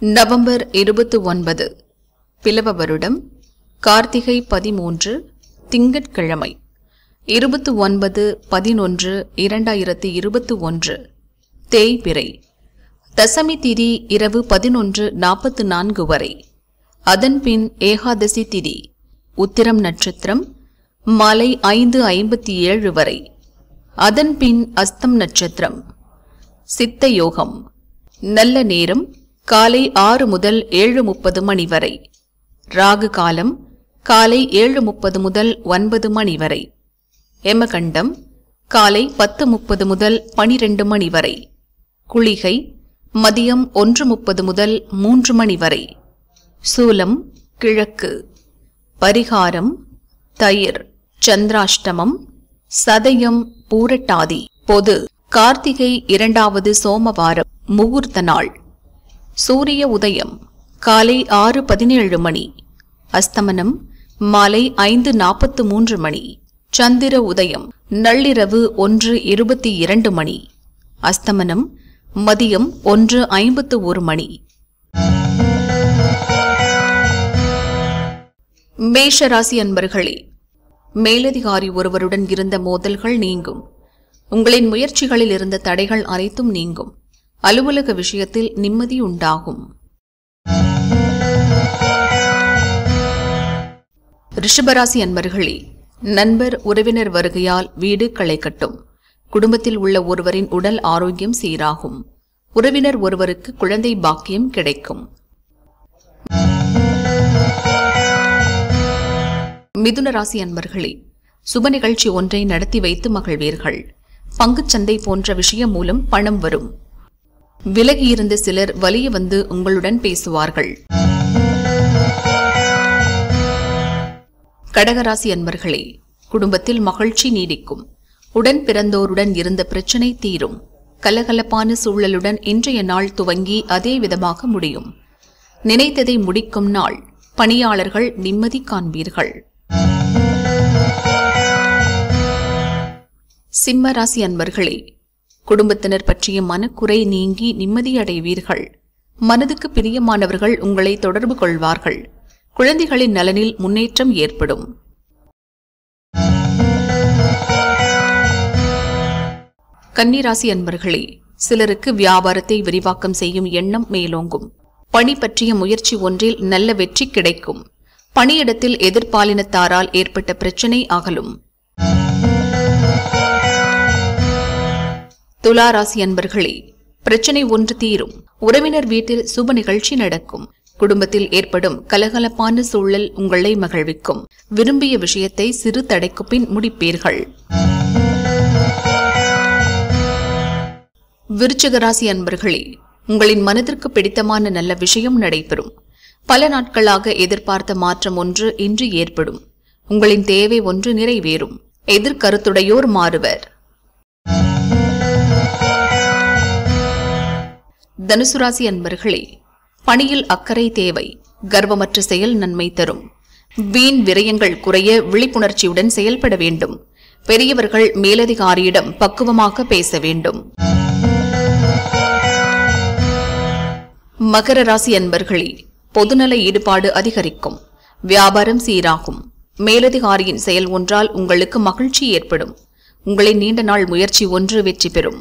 November 29 Plava வருடம் கார்த்திகை 13 திங்கட்கிழமை 29/11/2021 தேய்பிறை தசமி திதி இரவு 11:44 வரை. அதன்பின் ஏகாதசி திதி உத்திரம் நட்சத்திரம் மாலை 5:57 வரை. அதன்பின் அஸ்தம் நட்சத்திரம். சித்த யோகம் நல்ல நேரம் காலை 6 முதல் 7:30 மணி வரை. ராகு காலம் காலை 7:30 முதல் 9 மணி வரை. யமகண்டம் காலை 10:30 முதல் 12 மணி வரை. குளிகை மதியம் 1:30 முதல் 3 மணி வரை. சூலம் கிழக்கு. பரிகாரம் தயிர். சந்திராஷ்டமம் சதயம் பூரட்டாதி. பொது கார்த்திகை 2வது சோமவாரம். முகூர்த்த நாள். சூரிய உதயம் காலை 6:17 மணி. அஸ்தமனம் மாலை 5:43 மணி. சந்திர உதயம் நள்ளிரவு 1:22 மணி. அஸ்தமனம் மதியம் 1:51 மணி. மேஷராசி அன்பர்களே, மேலதிகாரி ஒருவருடன் இருந்த மோதல்கள் நீங்கும். உங்களின் முயற்சிகளில் இருந்த தடைகள் அனைத்தும் நீங்கும். அலுவலக விஷயத்தில் நிம்மதி உண்டாகும். ரிஷபராசி அன்பர்களே, நண்பர் உறவினர் வருகையால் வீடு களை கட்டும். குடும்பத்தில் உள்ள ஒருவரின் உடல் ஆரோக்கியம் சீராகும். உறவினர் ஒருவருக்கு குழந்தை பாக்கியம் கிடைக்கும். மிதுன ராசி அன்பர்களே, சுப நிகழ்ச்சி ஒன்றை நடத்தி வைத்து மகிழ்வீர்கள். பங்குச்சந்தை போன்ற விஷயம் மூலம் பணம் வரும். விலகியிருந்த சிலர் வலிய வந்து உங்களுடன் பேசுவார்கள். கடகராசி அன்பர்களே, குடும்பத்தில் மகிழ்ச்சி நீடிக்கும். உடன் பிறந்தோருடன் இருந்த பிரச்சினை தீரும். கலகலப்பான சூழலுடன் இன்றைய நாள் துவங்கி அதே விதமாக முடியும். நினைத்ததை முடிக்கும் நாள். பணியாளர்கள் நிம்மதி காண்பீர்கள். சிம்ம ராசி அன்பர்களே, குடும்பத்தினர் பற்றிய மனக்குறை நீங்கி நிம்மதியடைவீர்கள். மனதுக்கு பிரியமானவர்கள் உங்களை தொடர்பு கொள்வார்கள். குழந்தைகளின் நலனில் முன்னேற்றம் ஏற்படும். கன்னிராசி அன்பர்களே, சிலருக்கு வியாபாரத்தை விரிவாக்கம் செய்யும் எண்ணம் மேலோங்கும். பணி பற்றிய முயற்சி ஒன்றில் நல்ல வெற்றி கிடைக்கும். பணியிடத்தில் எதிர்பாலினத்தாரால் ஏற்பட்ட பிரச்சினை அகலும். துளாராசி அன்பர்களே, பிரச்சனை ஒன்று தீரும். உறவினர் வீட்டில் சுப நிகழ்ச்சி நடக்கும். குடும்பத்தில் ஏற்படும் கலகலப்பான சூழல் உங்களை மகிழ்விக்கும். விரும்பிய விஷயத்தை சிறு தடைக்கு பின் முடிப்பீர்கள். விருச்சிக ராசி அன்பர்களே, உங்களின் மனதிற்கு பிடித்தமான நல்ல விஷயம் நடைபெறும். பல நாட்களாக எதிர்பார்த்த மாற்றம் ஒன்று இன்று ஏற்படும். உங்களின் தேவை ஒன்று நிறைவேறும். எதிர்கருத்துடையோர் மாறுவர். தனுசு ராசி அன்பர்களே, பணியில் அக்கறை தேவை. கர்வமற்ற செயல் நன்மை தரும். வீண் விரயங்கள் குறைய விழிப்புணர்ச்சியுடன் செயல்பட வேண்டும். பெரியவர்கள் மேலதிகாரியிடம் பக்குவமாக பேச வேண்டும். மகர ராசி அன்பர்களே, பொதுநல ஈடுபாடு அதிகரிக்கும். வியாபாரம் சீராகும். மேலதிகாரியின் செயல் ஒன்றால் உங்களுக்கு மகிழ்ச்சி ஏற்படும். உங்களின் நீண்ட நாள் முயற்சி ஒன்று வெற்றி பெறும்.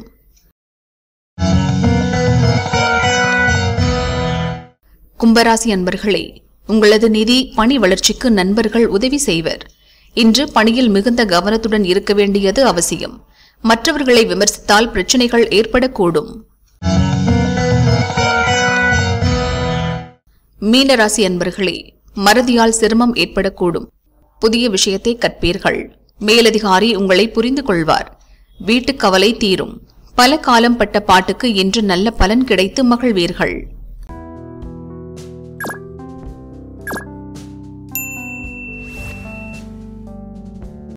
கும்பராசி அன்பர்களே, உங்களது நிதி பணி வளர்ச்சிக்கு நண்பர்கள் உதவி செய்வர். இன்று பணியில் மிகுந்த கவனத்துடன் இருக்க வேண்டியது அவசியம். மற்றவர்களை விமர்சித்தால் பிரச்சனைகள் ஏற்படக்கூடும். மீனராசி அன்பர்களே, மறதியால் சிரமம் ஏற்படக்கூடும். புதிய விஷயத்தை கற்பீர்கள். மேலதிகாரி உங்களை புரிந்து கொள்வார். வீட்டுக் கவலை தீரும். பல காலம் பட்ட பாட்டுக்கு இன்று நல்ல பலன் கிடைத்து மகிழ்வீர்கள்.